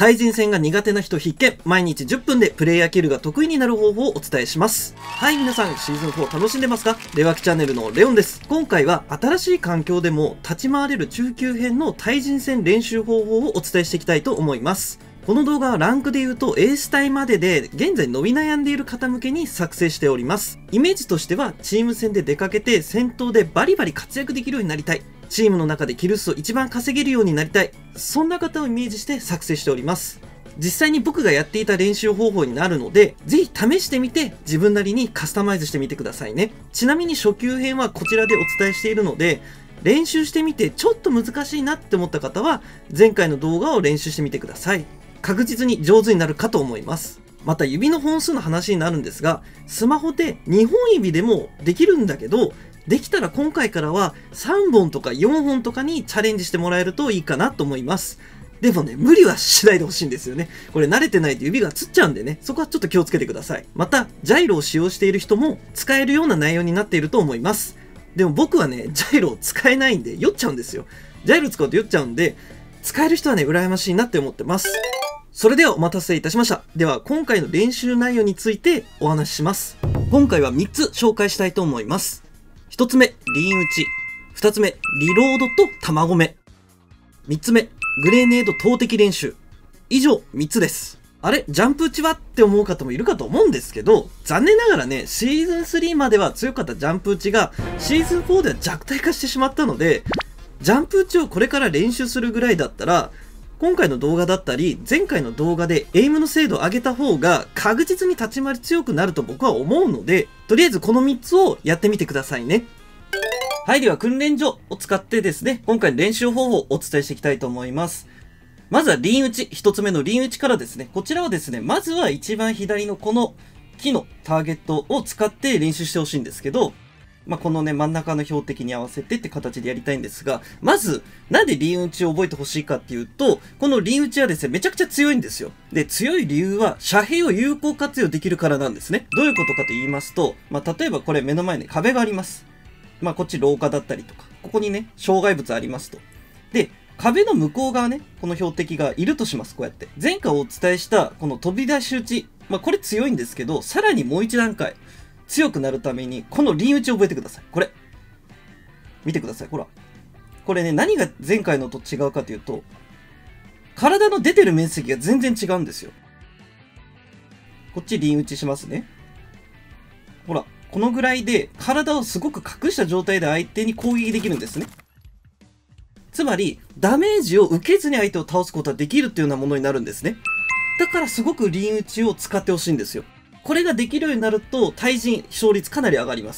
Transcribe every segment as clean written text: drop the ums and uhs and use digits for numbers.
対人戦が苦手な人必見、毎日10分でプレイヤーキルが得意になる方法をお伝えします。はい、皆さん、シーズン4楽しんでますか？レワキチャンネルのレオンです。今回は新しい環境でも立ち回れる中級編の対人戦練習方法をお伝えしていきたいと思います。この動画はランクで言うとエース帯までで現在伸び悩んでいる方向けに作成しております。イメージとしてはチーム戦で出かけて戦闘でバリバリ活躍できるようになりたい。チームの中でキル数を一番稼げるようになりたい。そんな方をイメージして作成しております。実際に僕がやっていた練習方法になるので、ぜひ試してみて自分なりにカスタマイズしてみてくださいね。ちなみに初級編はこちらでお伝えしているので、練習してみてちょっと難しいなって思った方は前回の動画を練習してみてください。確実に上手になるかと思います。また指の本数の話になるんですが、スマホで2本指でもできるんだけど、できたら今回からは3本とか4本とかにチャレンジしてもらえるといいかなと思います。でもね、無理はしないでほしいんですよね。これ慣れてないと指がつっちゃうんでね、そこはちょっと気をつけてください。また、ジャイロを使用している人も使えるような内容になっていると思います。でも僕はね、ジャイロを使えないんで酔っちゃうんですよ。ジャイロ使うと酔っちゃうんで、使える人はね、羨ましいなって思ってます。それではお待たせいたしました。では今回の練習内容についてお話しします。今回は3つ紹介したいと思います。1つ目、リン打ち。2つ目、リロードと卵目。3つ目、グレネード投擲練習。以上3つです。あれジャンプ打ちはって思う方もいるかと思うんですけど、残念ながらね、シーズン3までは強かったジャンプ打ちが、シーズン4では弱体化してしまったので、ジャンプ打ちをこれから練習するぐらいだったら、今回の動画だったり、前回の動画でエイムの精度を上げた方が確実に立ち回り強くなると僕は思うので、とりあえずこの3つをやってみてくださいね。はい、では訓練所を使ってですね、今回の練習方法をお伝えしていきたいと思います。まずはリン打ち、1つ目のリン打ちからですね、こちらはですね、まずは一番左のこの木のターゲットを使って練習してほしいんですけど、このね、真ん中の標的に合わせてって形でやりたいんですが、まず、なんでリン打ちを覚えてほしいかっていうと、このリン打ちはですね、めちゃくちゃ強いんですよ。で、強い理由は、遮蔽を有効活用できるからなんですね。どういうことかと言いますと、例えばこれ目の前に壁があります。こっち廊下だったりとか、ここにね、障害物ありますと。で、壁の向こう側ね、この標的がいるとします、こうやって。前回お伝えした、この飛び出し打ち。これ強いんですけど、さらにもう一段階。強くなるために、このリン打ちを覚えてください。これ。見てください。ほら。これね、何が前回のと違うかというと、体の出てる面積が全然違うんですよ。こっちリン打ちしますね。ほら。このぐらいで、体をすごく隠した状態で相手に攻撃できるんですね。つまり、ダメージを受けずに相手を倒すことができるっていうようなものになるんですね。だからすごくリン打ちを使ってほしいんですよ。これができるようになると、対人勝率かなり上がります。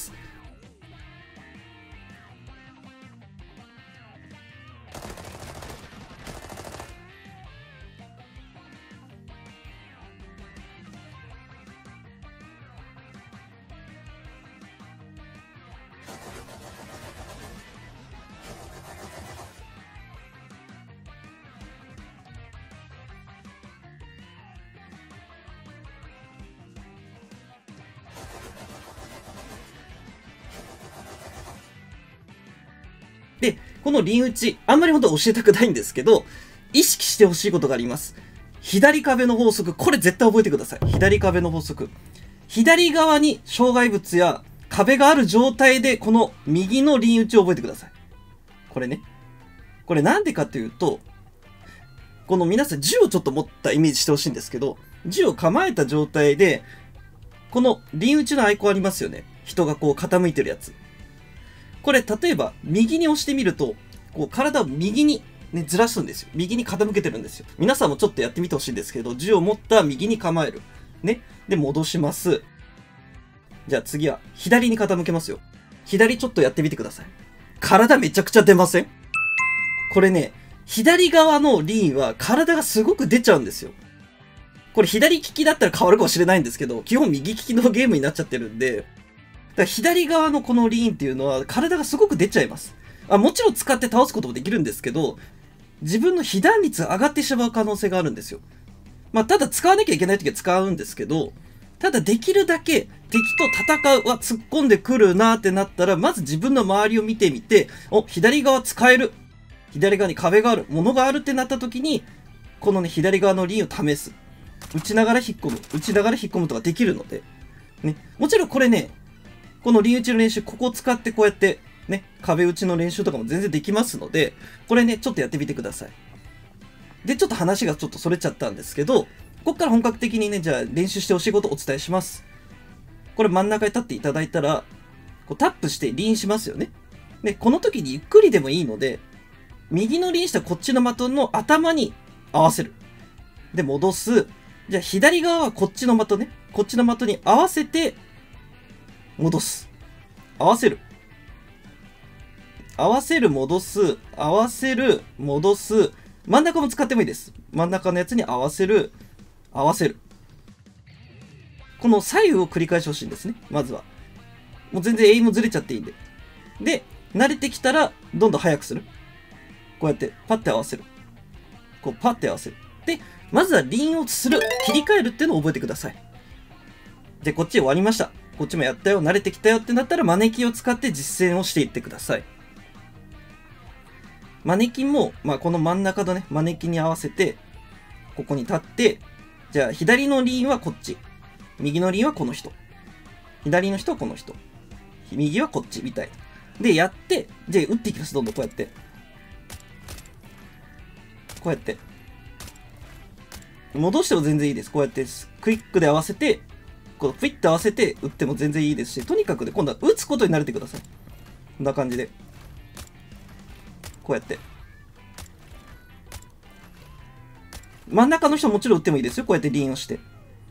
で、このリン打ち、あんまり本当は教えたくないんですけど、意識してほしいことがあります。左壁の法則、これ絶対覚えてください。左壁の法則。左側に障害物や壁がある状態で、この右のリン打ちを覚えてください。これね。これなんでかというと、この皆さん銃をちょっと持ったイメージしてほしいんですけど、銃を構えた状態で、このリン打ちのアイコンありますよね。人がこう傾いてるやつ。これ、例えば、右に押してみると、こう、体を右に、ね、ずらすんですよ。右に傾けてるんですよ。皆さんもちょっとやってみてほしいんですけど、銃を持った右に構える。ね。で、戻します。じゃあ次は、左に傾けますよ。左ちょっとやってみてください。体めちゃくちゃ出ません？これね、左側のリンは体がすごく出ちゃうんですよ。これ左利きだったら変わるかもしれないんですけど、基本右利きのゲームになっちゃってるんで、だから左側のこのリーンっていうのは体がすごく出ちゃいます。もちろん使って倒すこともできるんですけど、自分の被弾率が上がってしまう可能性があるんですよ。ただ使わなきゃいけないときは使うんですけど、ただできるだけ敵と戦う、突っ込んでくるなーってなったら、まず自分の周りを見てみて、左側使える。左側に壁がある。物があるってなったときに、 このね、左側の輪を試す。打ちながら引っ込む。打ちながら引っ込むとかできるので。ね。もちろんこれね、この輪打ちの練習、ここを使ってこうやって、ね、壁打ちの練習とかも全然できますので、これね、ちょっとやってみてください。で、ちょっと話がちょっとそれちゃったんですけど、ここから本格的にね、じゃあ練習してほしいことをお伝えします。これ真ん中に立っていただいたら、こうタップして輪しますよね。で、この時にゆっくりでもいいので、右の輪したこっちの的の頭に合わせる。で、戻す。じゃあ左側はこっちの的ね。こっちの的に合わせて、戻す。合わせる。合わせる、戻す。合わせる、戻す。真ん中も使ってもいいです。真ん中のやつに合わせる。合わせる。この左右を繰り返してほしいんですね。まずは。もう全然エイムずれちゃっていいんで。で、慣れてきたら、どんどん速くする。こうやって、パッて合わせる。こう、パッて合わせる。で、まずは輪をする。切り替えるっていうのを覚えてください。で、こっち終わりました。こっちもやったよ。慣れてきたよってなったら、マネキンを使って実践をしていってください。マネキンも、まあ、この真ん中のね、マネキンに合わせて、ここに立って、じゃあ、左の輪はこっち。右の輪はこの人。左の人はこの人。右はこっち、みたいな。で、やって、で、打っていきます。どんどんこうやって。こうやって。戻しても全然いいです。こうやって、クイックで合わせて、こう、クイッと合わせて打っても全然いいですし、とにかくで、今度は打つことに慣れてください。こんな感じで。こうやって。真ん中の人もちろん打ってもいいですよ。こうやって輪をして。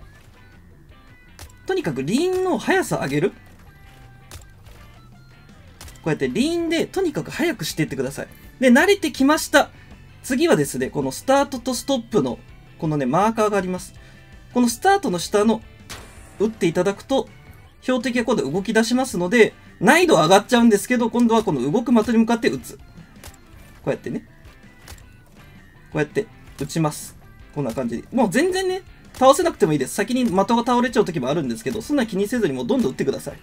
とにかく輪の速さ上げる。こうやって輪でとにかく速くしていってください。で、慣れてきました。次はですね、このスタートとストップの、このね、マーカーがあります。このスタートの下の、打っていただくと、標的が今度動き出しますので、難易度上がっちゃうんですけど、今度はこの動く的に向かって打つ。こうやってね。こうやって打ちます。こんな感じで。もう全然ね、倒せなくてもいいです。先に的が倒れちゃう時もあるんですけど、そんな気にせずにもうどんどん打ってください。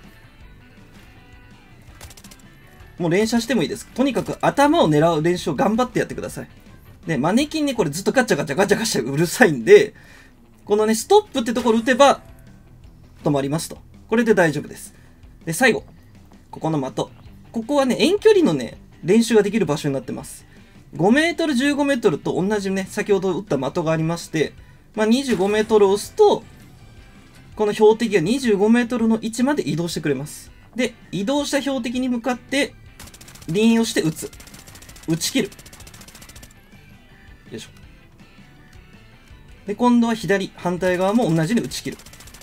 もう連射してもいいです。とにかく頭を狙う練習を頑張ってやってください。で、マネキンね、これずっとガチャガチャガチャガチャうるさいんで、このね、ストップってところ打てば、止まりますと。これで大丈夫です。で、最後。ここの的。ここはね、遠距離のね、練習ができる場所になってます。5メートル、15メートルと同じね、先ほど打った的がありまして、まあ、25メートルを押すと、この標的が25メートルの位置まで移動してくれます。で、移動した標的に向かって、輪をして打つ。打ち切る。よいしょ。で、今度は左、反対側も同じに打ち切る。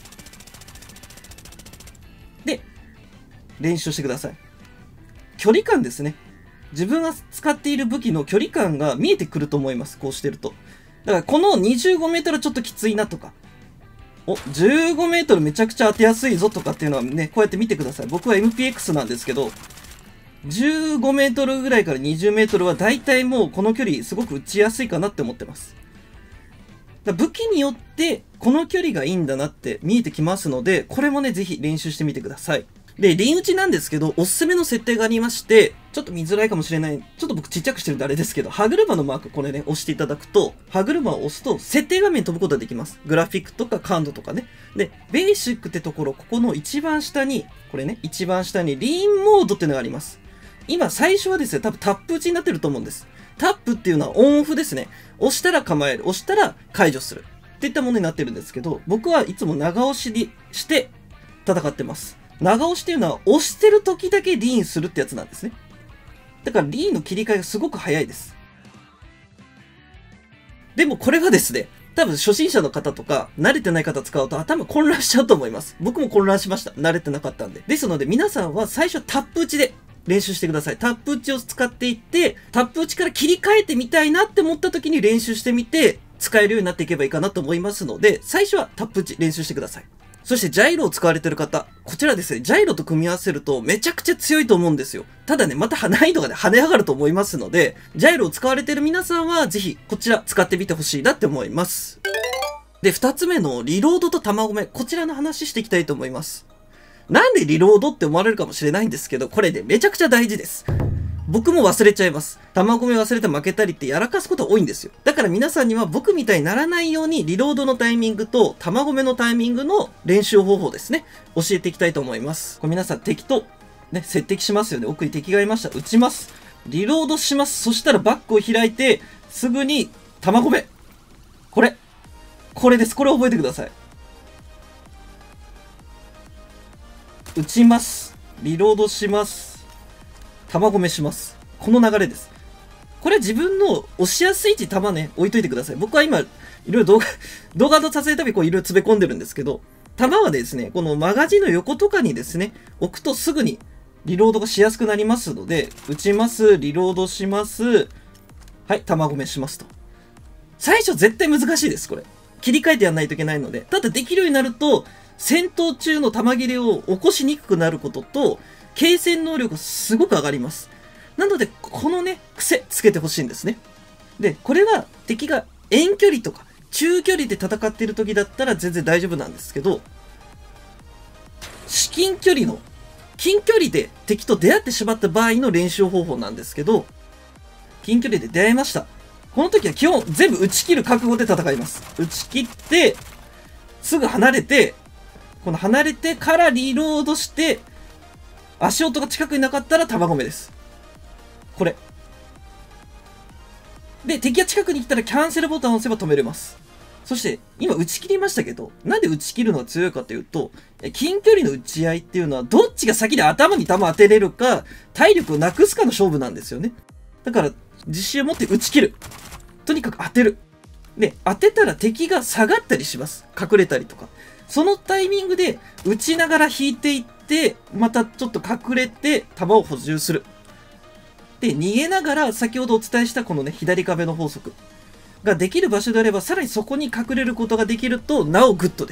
で、練習してください。距離感ですね。自分が使っている武器の距離感が見えてくると思います。こうしてると。だからこの25メートルちょっときついなとか、15メートルめちゃくちゃ当てやすいぞとかっていうのはね、こうやって見てください。僕は MPX なんですけど、15メートルぐらいから20メートルは大体もうこの距離すごく打ちやすいかなって思ってます。武器によってこの距離がいいんだなって見えてきますので、これもね、ぜひ練習してみてください。で、輪打ちなんですけど、おすすめの設定がありまして、ちょっと見づらいかもしれない。ちょっと僕ちっちゃくしてるんであれですけど、歯車のマーク、これね、押していただくと、歯車を押すと、設定画面に飛ぶことができます。グラフィックとか感度とかね。で、ベーシックってところ、ここの一番下に、これね、一番下に輪モードっていうのがあります。今、最初はですね、多分タップ打ちになってると思うんです。タップっていうのはオンオフですね。押したら構える。押したら解除する。っていったものになってるんですけど、僕はいつも長押しにして戦ってます。長押しっていうのは押してる時だけリーンするってやつなんですね。だからリーンの切り替えがすごく早いです。でもこれがですね、多分初心者の方とか慣れてない方使うと頭混乱しちゃうと思います。僕も混乱しました。慣れてなかったんで。ですので皆さんは最初タップ打ちで練習してください。タップ打ちを使っていって、タップ打ちから切り替えてみたいなって思った時に練習してみて、使えるようになっていけばいいかなと思いますので、最初はタップ打ち練習してください。そしてジャイロを使われている方、こちらですね、ジャイロと組み合わせるとめちゃくちゃ強いと思うんですよ。ただね、また難易度がね、跳ね上がると思いますので、ジャイロを使われている皆さんは、ぜひこちら使ってみてほしいなって思います。で、二つ目のリロードと弾込め、こちらの話していきたいと思います。なんでリロードって思われるかもしれないんですけど、これね、めちゃくちゃ大事です。 僕も忘れちゃいます。弾込め忘れて負けたりってやらかすこと多いんですよ。だから皆さんには僕みたいにならないようにリロードのタイミングと弾込めのタイミングの練習方法ですね。教えていきたいと思います。これ皆さん敵とね、接敵しますよね。奥に敵がいました。撃ちます。リロードします。そしたらバックを開いて、すぐに弾込め。これです。これ覚えてください。撃ちます。リロードします。弾込めします。この流れです。これ自分の押しやすい位置弾ね、置いといてください。僕は今、いろいろ動画の撮影のたびこういろいろ詰め込んでるんですけど、弾はですね、このマガジンの横とかにですね、置くとすぐにリロードがしやすくなりますので、撃ちます、リロードします、はい、弾込めしますと。最初絶対難しいです、これ。切り替えてやんないといけないので。ただできるようになると、戦闘中の弾切れを起こしにくくなることと、継戦能力がすごく上がります。なので、このね、癖つけてほしいんですね。で、これは敵が遠距離とか中距離で戦っている時だったら全然大丈夫なんですけど、至近距離の、近距離で敵と出会ってしまった場合の練習方法なんですけど、近距離で出会いました。この時は基本全部打ち切る覚悟で戦います。打ち切って、すぐ離れて、この離れてからリロードして、足音が近くになかったら弾込めです。これ。で、敵が近くに来たらキャンセルボタンを押せば止めれます。そして、今打ち切りましたけど、なんで打ち切るのが強いかというと、近距離の打ち合いっていうのは、どっちが先に頭に弾当てれるか、体力をなくすかの勝負なんですよね。だから、自信を持って打ち切る。とにかく当てる。で、当てたら敵が下がったりします。隠れたりとか。そのタイミングで、打ちながら引いていって、またちょっと隠れて、弾を補充する。で、逃げながら、先ほどお伝えしたこのね、左壁の法則ができる場所であれば、さらにそこに隠れることができると、なおグッドです。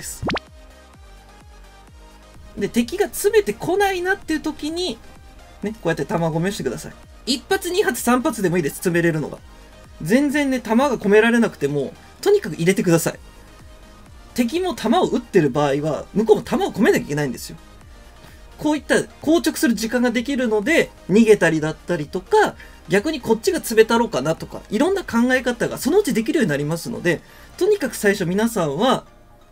で、敵が詰めてこないなっていう時に、ね、こうやって弾込めをしてください。1発、2発、3発でもいいです、詰めれるのが。全然ね、弾が込められなくても、とにかく入れてください。敵も弾を撃ってる場合は、向こうも弾を込めなきゃいけないんですよ。こういった硬直する時間ができるので、逃げたりだったりとか、逆にこっちが詰めたろうかなとか、いろんな考え方がそのうちできるようになりますので、とにかく最初皆さんは、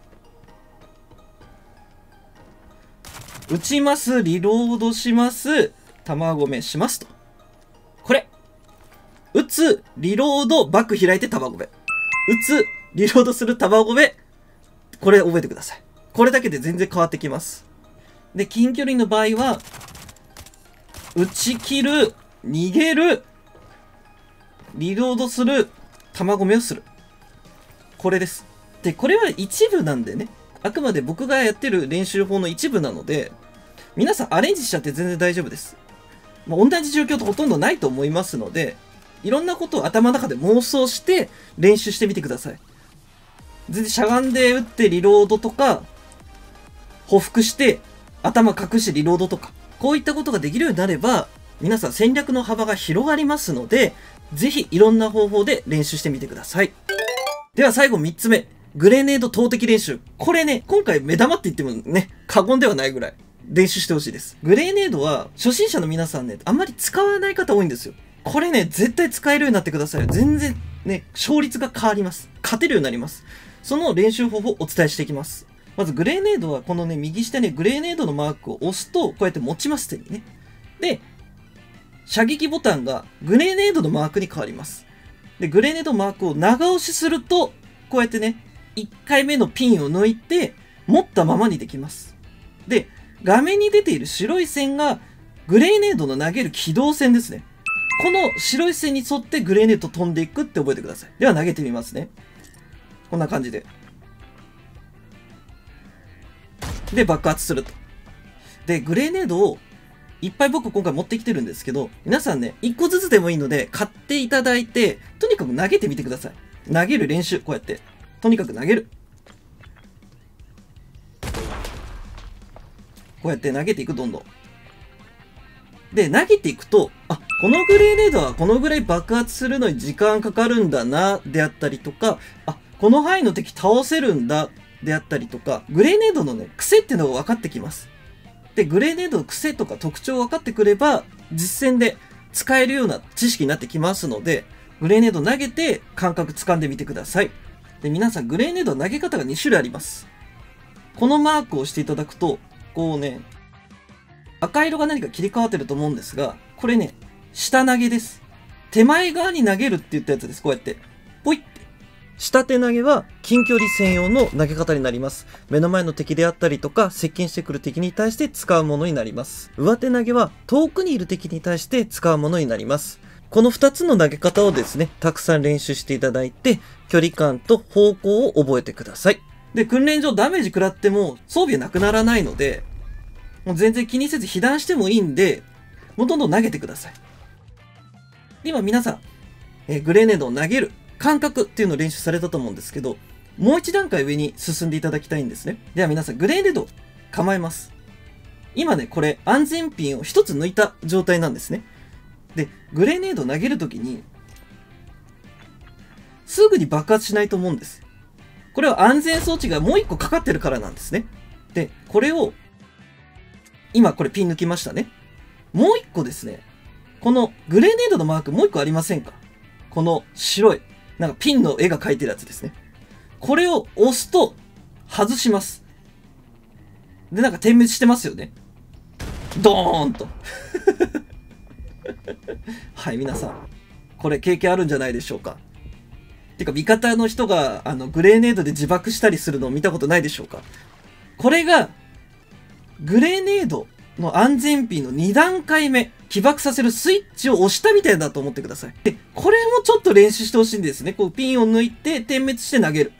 撃ちます、リロードします、弾込めしますと。これ。撃つ、リロード、バック開いて弾込め。撃つ、リロードする、弾込め。これ覚えてください。これだけで全然変わってきます。で、近距離の場合は、打ち切る、逃げる、リロードする、弾込めをする。これです。で、これは一部なんでね。あくまで僕がやってる練習法の一部なので、皆さんアレンジしちゃって全然大丈夫です。まあ、同じ状況とほとんどないと思いますので、いろんなことを頭の中で妄想して練習してみてください。全然しゃがんで打ってリロードとか、匍匐して頭隠してリロードとか、こういったことができるようになれば、皆さん戦略の幅が広がりますので、ぜひいろんな方法で練習してみてください。では最後3つ目。グレネード投擲練習。これね、今回目玉って言ってもね、過言ではないぐらい練習してほしいです。グレネードは初心者の皆さんね、あんまり使わない方多いんですよ。これね、絶対使えるようになってください。全然ね、勝率が変わります。勝てるようになります。その練習方法をお伝えしていきます。まずグレネードはこのね、右下にグレネードのマークを押すと、こうやって持ちます手にね。で、射撃ボタンがグレネードのマークに変わります。で、グレネードマークを長押しすると、こうやってね、1回目のピンを抜いて、持ったままにできます。で、画面に出ている白い線が、グレネードの投げる軌道線ですね。この白い線に沿ってグレネード飛んでいくって覚えてください。では投げてみますね。こんな感じで。で、爆発すると。で、グレネードをいっぱい僕今回持ってきてるんですけど、皆さんね、1個ずつでもいいので買っていただいて、とにかく投げてみてください。投げる練習、こうやって。とにかく投げる。こうやって投げていく、どんどん。で、投げていくと、あ、このグレネードはこのぐらい爆発するのに時間かかるんだな、であったりとか、あ、この範囲の敵倒せるんだ、であったりとか、グレネードのね、癖っていうのが分かってきます。で、グレネードの癖とか特徴分かってくれば、実戦で使えるような知識になってきますので、グレネード投げて感覚掴んでみてください。で、皆さんグレネード投げ方が2種類あります。このマークを押していただくと、こうね、赤色が何か切り替わってると思うんですが、これね、下投げです。手前側に投げるって言ったやつです。こうやって。ポイって。下手投げは近距離専用の投げ方になります。目の前の敵であったりとか、接近してくる敵に対して使うものになります。上手投げは遠くにいる敵に対して使うものになります。この2つの投げ方をですね、たくさん練習していただいて、距離感と方向を覚えてください。で、訓練上ダメージ食らっても装備はなくならないので、もう全然気にせず被弾してもいいんで、もうどんどん投げてください。で今皆さん、グレネードを投げる感覚っていうのを練習されたと思うんですけど、もう一段階上に進んでいただきたいんですね。では皆さん、グレネード構えます。今ね、これ安全ピンを一つ抜いた状態なんですね。で、グレネード投げるときに、すぐに爆発しないと思うんです。これは安全装置がもう一個かかってるからなんですね。で、これを、今これピン抜きましたね。もう一個ですね、このグレネードのマークもう一個ありませんか？この白い、なんかピンの絵が描いてるやつですね。これを押すと外します。で、なんか点滅してますよね。ドーンと。はい、皆さん。これ経験あるんじゃないでしょうか。てか、味方の人が、グレネードで自爆したりするのを見たことないでしょうか。これが、グレネードの安全ピンの2段階目、起爆させるスイッチを押したみたいだと思ってください。で、これもちょっと練習してほしいんですね。こう、ピンを抜いて、点滅して投げる。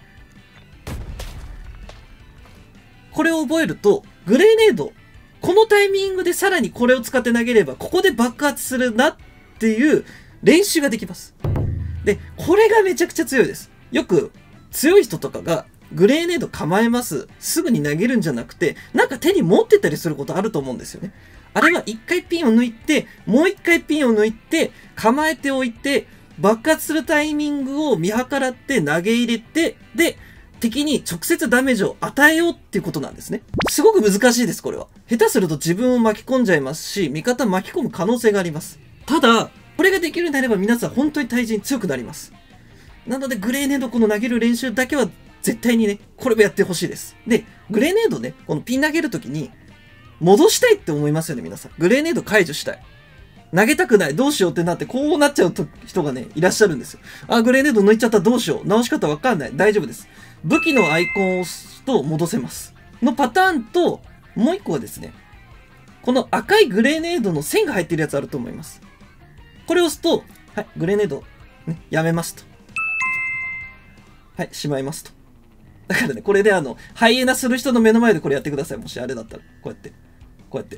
これを覚えると、グレネード、このタイミングでさらにこれを使って投げれば、ここで爆発するなっていう練習ができます。で、これがめちゃくちゃ強いです。よく、強い人とかが、グレネード構えます。すぐに投げるんじゃなくて、なんか手に持ってたりすることあると思うんですよね。あれは一回ピンを抜いて、もう一回ピンを抜いて、構えておいて、爆発するタイミングを見計らって投げ入れて、で、敵に直接ダメージを与えようっていうことなんですね。すごく難しいです、これは。下手すると自分を巻き込んじゃいますし、味方巻き込む可能性があります。ただ、これができるようになれば皆さん本当に対人強くなります。なので、グレネードこの投げる練習だけは絶対にね、これもやってほしいです。で、グレネードね、このピン投げるときに、戻したいって思いますよね、皆さん。グレネード解除したい。投げたくない。どうしようってなって、こうなっちゃう人がね、いらっしゃるんですよ。あ、グレネード抜いちゃった。どうしよう。直し方わかんない。大丈夫です。武器のアイコンを押すと戻せます。のパターンと、もう一個はですね、この赤いグレネードの線が入ってるやつあると思います。これを押すと、はい、グレネード、ね、やめますと。はい、しまいますと。だからね、これでハイエナする人の目の前でこれやってください。もしあれだったら。こうやって。こうやって。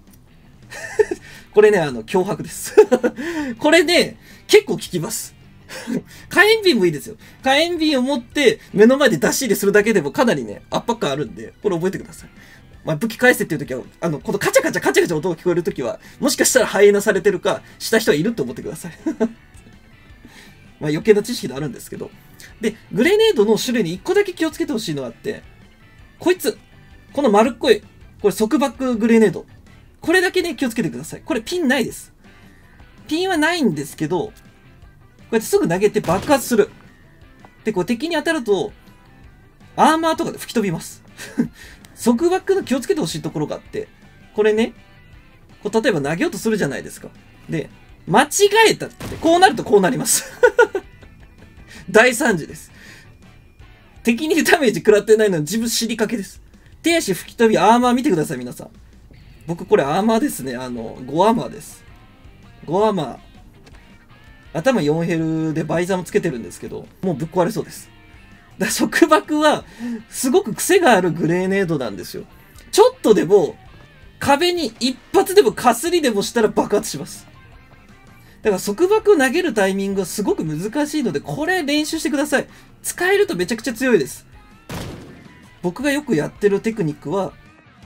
これね、脅迫です。これね、結構効きます。火炎瓶もいいですよ。火炎瓶を持って目の前で出し入れするだけでもかなりね、圧迫感あるんで、これ覚えてください。まあ、武器返せっていう時は、このカチャカチャカチャカチャ音が聞こえる時は、もしかしたらハイエナされてるか、した人はいると思ってください。まあ余計な知識であるんですけど。で、グレネードの種類に1個だけ気をつけてほしいのがあって、こいつ、この丸っこい、これ束縛グレネード。これだけね、気をつけてください。これピンないです。ピンはないんですけど、こうやってすぐ投げて爆発する。で、こう敵に当たると、アーマーとかで吹き飛びます。束縛の気をつけてほしいところがあって、これね、こう例えば投げようとするじゃないですか。で、間違えたって、こうなるとこうなります。大惨事です。敵にダメージ食らってないのに自分尻掛けです。手足吹き飛びアーマー見てください、皆さん。僕これアーマーですね。5アーマーです。5アーマー。頭4ヘルでバイザーもつけてるんですけど、もうぶっ壊れそうです。だから束縛は、すごく癖があるグレネードなんですよ。ちょっとでも、壁に一発でもかすりでもしたら爆発します。だから束縛を投げるタイミングはすごく難しいので、これ練習してください。使えるとめちゃくちゃ強いです。僕がよくやってるテクニックは、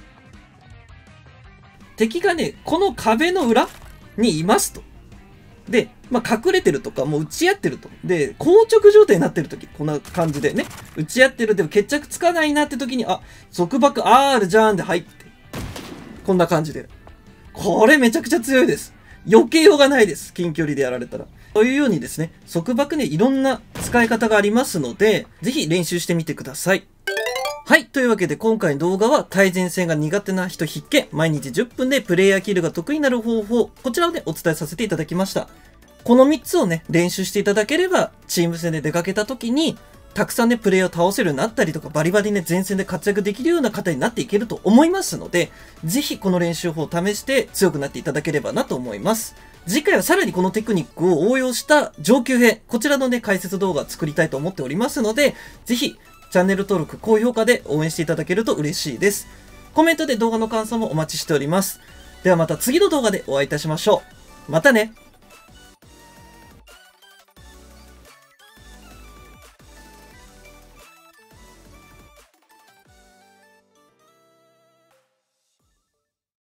敵がね、この壁の裏にいますと。で、まあ、隠れてるとか、もう打ち合ってると。で、硬直状態になってるとき、こんな感じでね、打ち合ってる、でも決着つかないなってときに、あ、束縛 R じゃんで入って。こんな感じで。これめちゃくちゃ強いです。 避けようがないです。近距離でやられたら。というようにですね、束縛ね、いろんな使い方がありますので、ぜひ練習してみてください。はい。というわけで今回の動画は対前線が苦手な人必見、毎日10分でプレイヤーキルが得意になる方法、こちらをね、お伝えさせていただきました。この3つをね、練習していただければ、チーム戦で出かけた時に、たくさんね、プレイヤーを倒せるようになったりとか、バリバリね、前線で活躍できるような方になっていけると思いますので、ぜひこの練習法を試して強くなっていただければなと思います。次回はさらにこのテクニックを応用した上級編、こちらのね、解説動画を作りたいと思っておりますので、ぜひ、チャンネル登録、高評価で応援していただけると嬉しいです。コメントで動画の感想もお待ちしております。ではまた次の動画でお会いいたしましょう。またね。